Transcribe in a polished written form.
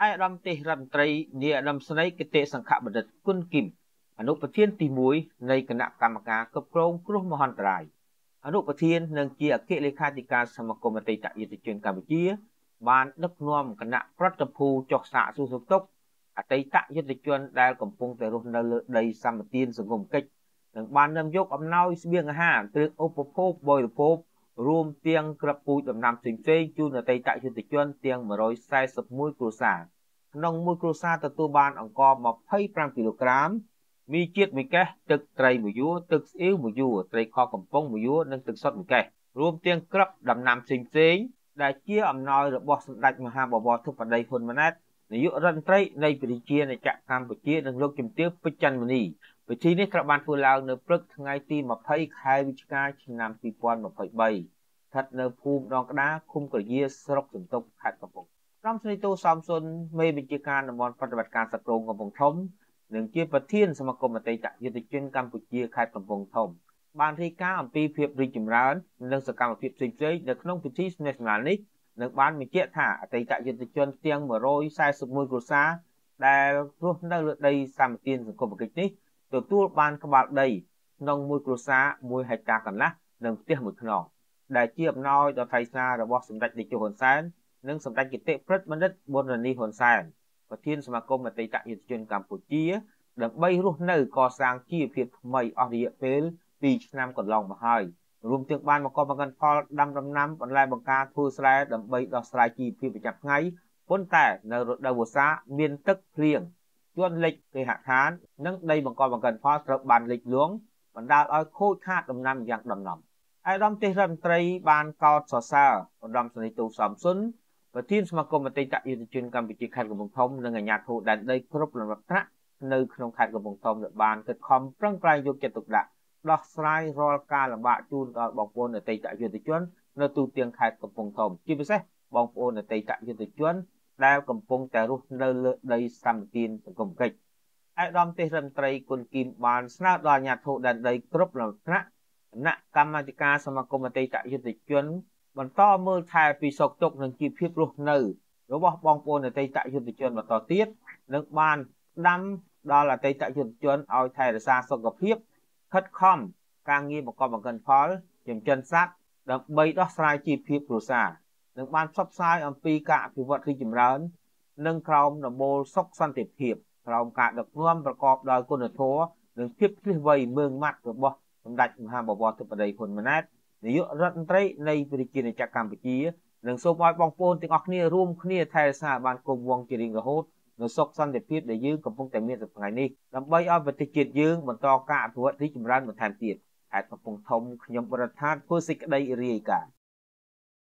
ai đâm tê rầm tây nia đâm sấy cái tê sang khạ bật đứt quân kimอนุประเทศទី1នៃគណៈកម្មការគ្រប់គ្រងគ្រោះមហន្តរាយអនុប្រធាននិងជាអគ្គលេខាធិការសមាគមអតីតយុទ្ធជនកម្ពុជាបានដឹកនាំគណៈប្រតិភូចុះសាកសួរសុខទុក្ខអតីតយុទ្ធជនដែលកំពុងតែរស់នៅលើដីសម្បទានសង្គមកិច្ចនិងបាននាំយកអំណោយស្បៀងអាហារគ្រឿងឧបភោគបរិភោគរួមទាំងក្របពូជដំណាំផ្សេងៗជូនអតីតយុទ្ធជនទាំង141គ្រួសារក្នុងមួយគ្រួសារទទួលបានអង្ករ25គីឡូក្រាមមីជាតិមួយកេសទឹកត្រីមួយយួរទឹកស្អ៊ីវមួយយួរត្រីខកំប៉ុងមួយយួរនិងទឹកសុទ្ធមួយកេសរួមទាំងក្របដំណាំផ្សេងៗដែលជាអំណោយរបស់សម្ដេចមហាបវរធិបតីហ៊ុនម៉ាណែតនាយករដ្ឋមន្ត្រីនៃប្រជាណាចក្រកម្ពុជានិងលោកជំទាវ ពេជ្រច័ន្ទមុនីពិធីនេះត្រូវបានធ្វើឡើងនៅព្រឹកថ្ងៃទី20ខែវិច្ឆិកាឆ្នាំ2023ស្ថិតនៅភូមិដងក្តារឃុំក្រយាស្រុកសន្ទុកខេត្តកំពង់ក្រុមស្រីតូសំសុនមេបញ្ជាការតំបន់ប្រតិបត្តិការសក្រងកំពង់ធំនិងជាប្រធានសមាគមអតីតយុទ្ធជនកម្ពុជាខេត្តកំពង់ធំបានរាយការណ៍អំពីភាពរីកចម្រើននិងសកម្មភាពផ្សេងៗនៅក្នុងពិធីស្និទ្ធស្នាលនេះនិងបានបញ្ជាក់ថាអតីតយុទ្ធជនទាំង141គ្រួសារដែលរស់នៅលើដីសម្បទានសង្គមគិច្ចនេះទទួលបានក្បាលដីក្នុងមួយគ្រួសារ1ហិកតាកន្លះនិងផ្ទះមួយខ្នងដែលជាអំណោយដ៏ថ្លៃថ្លារបស់សម្ដេចតេជោហ៊ុនសែននិងសម្ដេចគតិប្រិទ្ធបណ្ឌិតប៊ុនរ៉ានីហ៊ុនសែនប្រធានសមាគមអតីតយុទ្ធជនកម្ពុជាដើម្បីរស់នៅកសាងជីវភាពថ្មីអស់រយៈពេល2ឆ្នាំកន្លងមកហើយរួមទាំងបានបង្កបង្កើនផលដាំដំណាំបន្លែបង្ការធ្វើស្រែដើម្បីដោះស្រាយជីវភាពប្រចាំថ្ងៃប៉ុន្តែនៅរដូវវស្សាមានទឹកភ្លៀងជន់លិចគេហដ្ឋាននិងដីបង្កបង្កើនផលត្រូវបានលិចលង់បណ្ដាលឲ្យខូចខាតដំណាំយ៉ាងដំណំឯកឧត្តមទេសរដ្ឋមន្ត្រីបានកោតសរសើរឧត្តមសេនីយ៍ទូសំសុនប្រធានសមាគមអតីតយុទ្ធជនកម្ពុជាខេត្តកំពង់ធំនិងអាជ្ញាធរដែនដីគ្រប់លំដាប់ថ្នាក់នៅក្នុងខេត្តកំពង់ធំដែលបានខិតខំប្រឹងប្រែងយកចិត្តទុកដាក់ដោះស្រាយរាល់ការលំបាកជូនដល់បងប្អូនអតីតយុទ្ធជននៅទូទាំងខេត្តកំពង់ធំជាពិសេសបងប្អូនអតីតយុទ្ធជនដែលកំពុងតែរស់នៅលើដីសម្បទានសង្គមកិច្ចឯកឧត្តមទេសរដ្ឋមន្ត្រីគុណគីមបានស្នើដល់អាជ្ញាធរដែនដីគ្រប់លំដាប់ថ្នាក់គណៈកម្មាធិការសមាគមអតីតយុទ្ធជនបន្តមើលថែពីសុខទុក្ខនិងជីវភាពរស់នៅរបស់បងប្អូនអតីតយុទ្ធជនបន្តទៀតនិងបានដាំដល់អតីតយុទ្ធជនឲ្យថែរក្សាសុខភាពខិតខំការងារបង្កបង្កើនផលចិញ្ចឹមសត្វដើម្បីដោះស្រាយជីវភាពគ្រួសារនិងបានផ្សព្វផ្សាយអំពីការអភិវឌ្ឍរីកចម្រើននិងក្រោមដំបូលសុខសន្តិភាពក្រោមការដឹកនាំប្រកបដោយគុណធម៌និងភាពឆ្លៀសវៃម៉ឺងម៉ាត់របស់សម្ដេចមហាបវរធិបតីហ៊ុនម៉ាណែតនាយករដ្ឋមន្ត្រីនៃប្រជាណាចក្រកម្ពុជានិងសូមឲ្យបងប្អូនទាំងអស់គ្នារួមគ្នាថែរក្សាបានគង់វង្សជារៀងរហូតនៅសុខសន្តិភាពដែលយើងកំពុងតែមានសប្តាហ៍នេះដើម្បីឲ្យប្រទេសជាតិយើងបន្តការអភិវឌ្ឍរីកចម្រើនបន្ថែមទៀតខេត្តកំពង់ធំខ្ញុំបរដ្ឋាធ្វើសេចក្តីរាយការណ៍